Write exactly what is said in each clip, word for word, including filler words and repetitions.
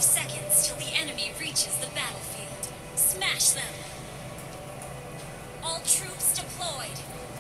seconds till the enemy reaches the battlefield. Smash them! All troops deployed.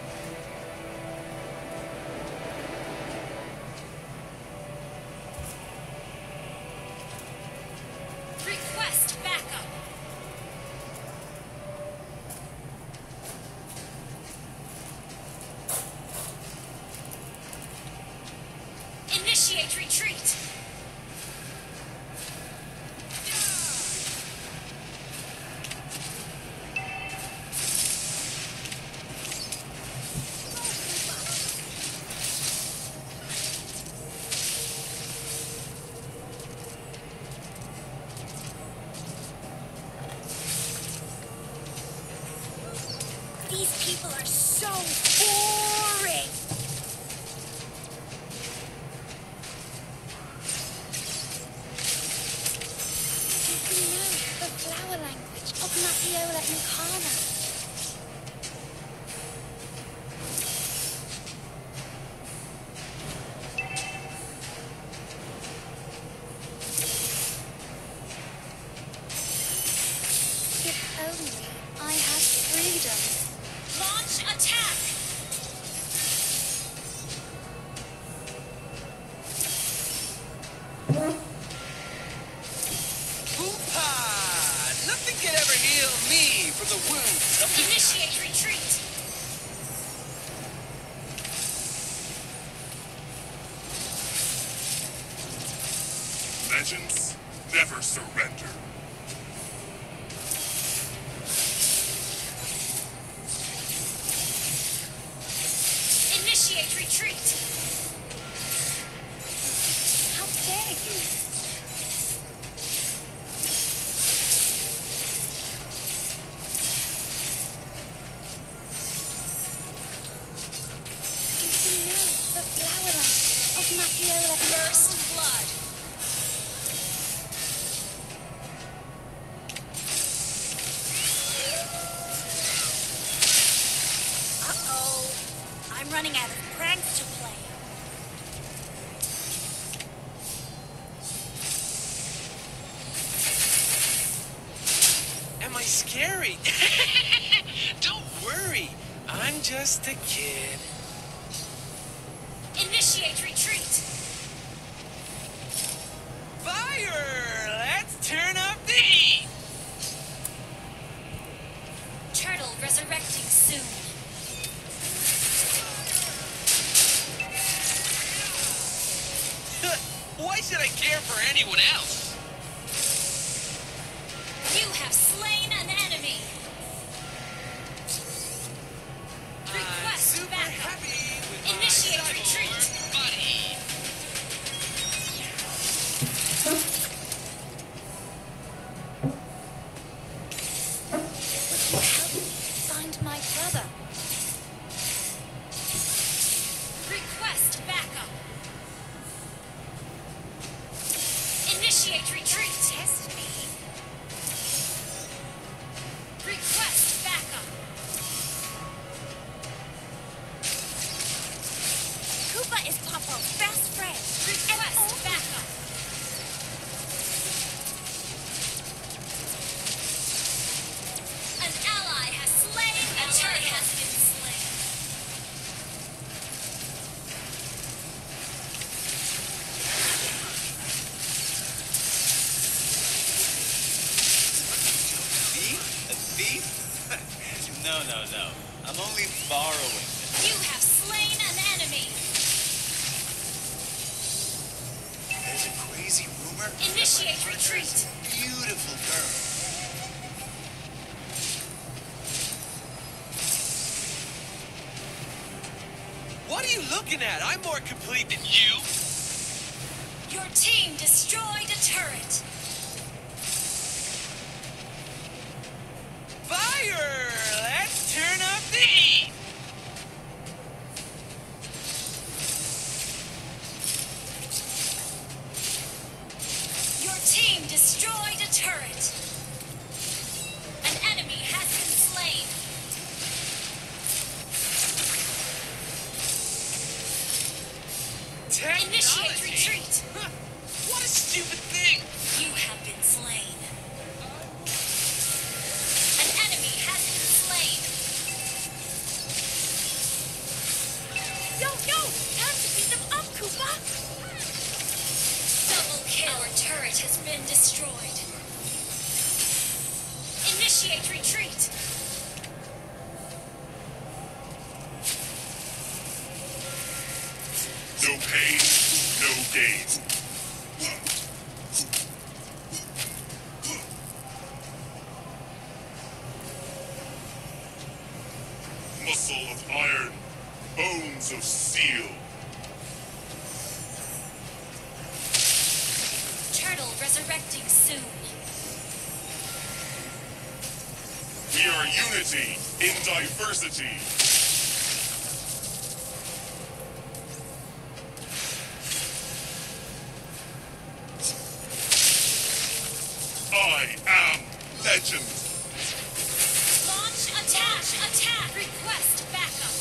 Request backup. Initiate retreat. These people are so boring. Did you know the flower language of Mapiola Incana? If only I had freedom. Launch attack! Hoo-ha! Nothing can ever heal me from the wounds of the... Initiate retreat! Legends never surrender. Initiate retreat! How dare you! Did you know the flower language of Mapiola First blood? Uh-oh. I'm running out of pranks to play. Am I scary? Don't worry. I'm just a kid. Initiate retreat! Fire! Let's turn up the heat! Turtle resurrecting soon. Why should I care for anyone else? You have slain an enemy. I'm Request super backup. happy with Initiate my retreat. cyborg buddy. Would you help me find my brother? Request backup. Initiate retreat. Test me. Request backup. Koopa is Popo's best friend. Request backup. An ally has slain a turret has been slain. Thief? A thief? No, no, no. I'm only borrowing. You have slain an enemy. There's a crazy rumor. Initiate that my retreat. partner's a beautiful girl. What are you looking at? I'm more complete than you. Your team destroyed a turret. Fire! Let's turn up the heat! Your team destroyed a turret. An enemy has been slain. Initiate Technology? retreat. Huh. What a stupid thing! You have been destroyed. Initiate retreat. No pain, no gain. Muscle of iron, bones of steel. Turtle resurrecting soon. We are unity in diversity. I am legend. Launch attack! Attack! Request backup.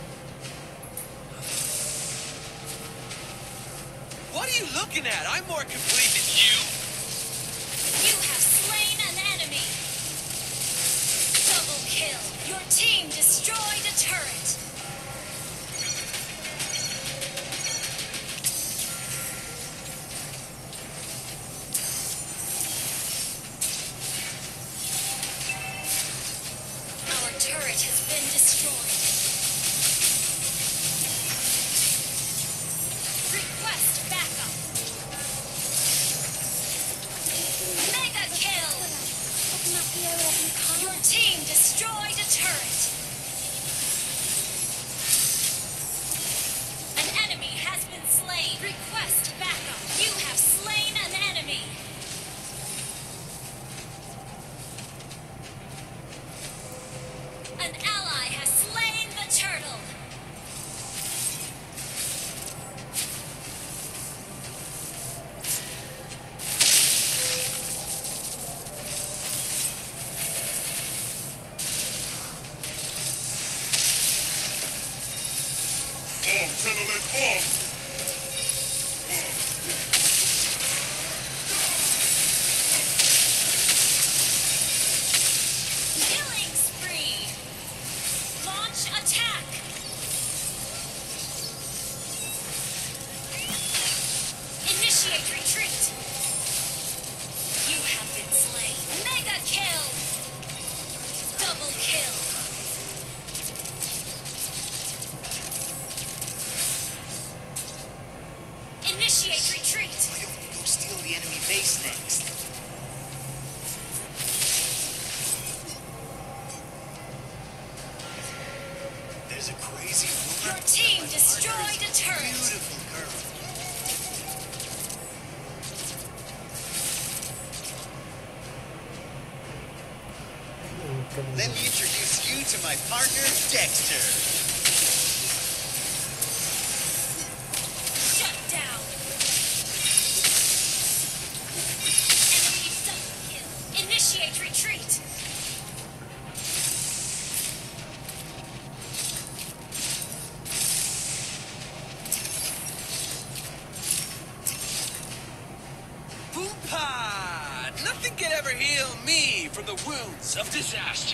What are you looking at? I'm more complete than you. You have slain an enemy. Double kill. Your team destroyed a turret. Our turret has been destroyed. Request backup. Mega kill. Your team destroyed a turret. An enemy has been slain. Request backup. You have slain an enemy. An ally has slain the turtle. Off, gentlemen, off! Killing spree. Launch attack. Initiate retreat. You have been slain. Mega kill. Double kill. Initiate retreat. Why don't we go steal the enemy base next? There's a crazy woman. Your team destroyed a turret. Beautiful girl. Let me introduce you to my partner, Dexter. Shut down. Enemy double kill. Initiate retreat. Boom-pod! Nothing can ever heal me from the wounds of disaster.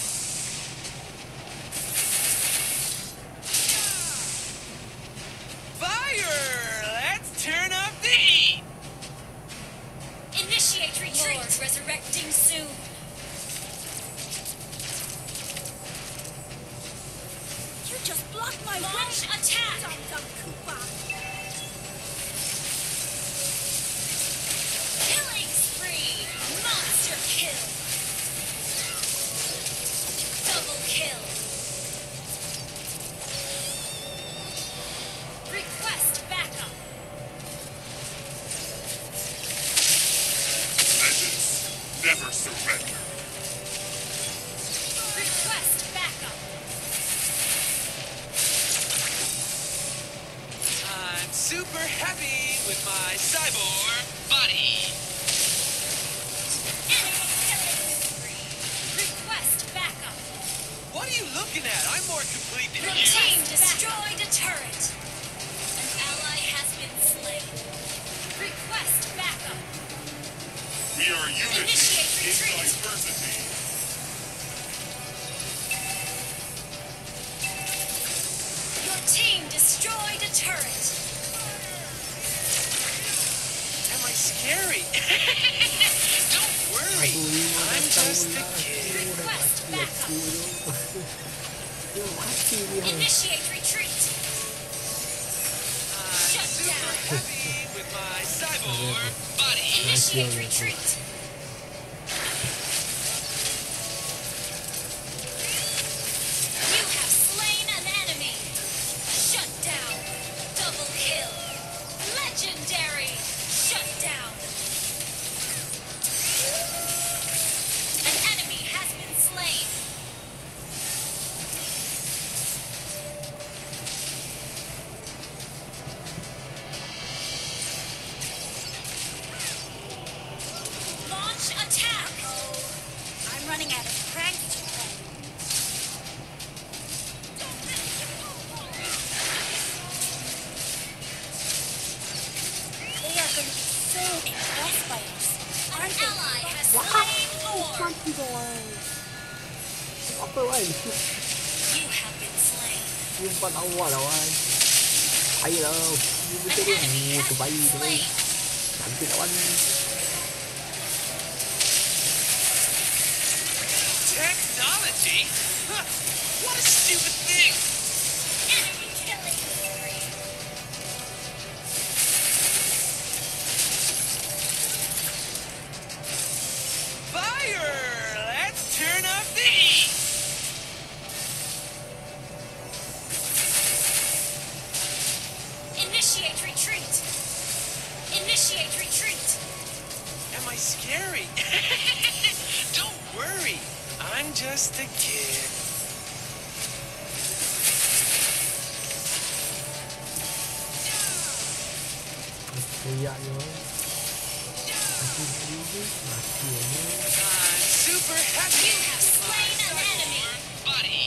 Fire! Let's turn up the heat! Initiate retreat. Lord resurrecting soon. You just blocked my launch attack. Killing spree. Monster kill. Double kill. Request backup. Legends never surrender. Request backup. I'm super happy with my cyborg body. Enemy killing spree. Request backup. What are you looking at? I'm more complete than Your you. team destroyed a turret. An ally has been slain. Request backup. We are unity Initiate in retreat. diversity. Your team destroyed a turret. Am I scary? just a kid. Request เกลียด backup. กูดูว่าทีนี่เหรอ Initiate retreat. I'm Shut super down. heavy with my cyborg body. Initiate retreat. You have slain an enemy. Shut down. Double kill. Legendary. Shut down. An enemy has been slain. Launch attack. I'm running out of pranks to play. They are going to be so impressed by us. An ally has slain มัน Thor. ที่โดนออกไปไว้ You have been slain. ยิงปนเอาหัวแล้วไว้ไปแล้วยิงไม่ An ได้ด้วย enemy งู has ตัวใบ been ตัวใบ slain. ฉันเป็นวัน Technology? Huh. What a stupid thing. Enemy killing spree. Fire! Let's turn up the heat. Initiate retreat. Initiate retreat. Am I scary? Don't worry. I'm just a kid. เสียเยอะมากินดีดิมาเสียเยอะ I'm super happy. You have slain an enemy. Body.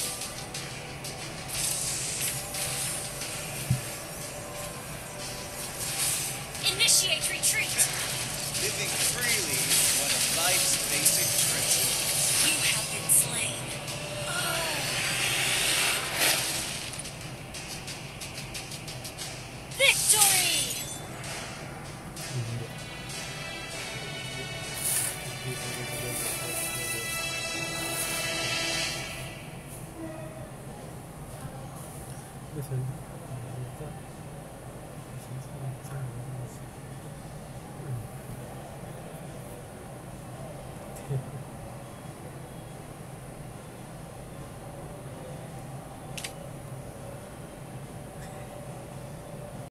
Initiate retreat. Living freely is one of life's basic principles. You have been slain. Victory! ไม่ถึงก็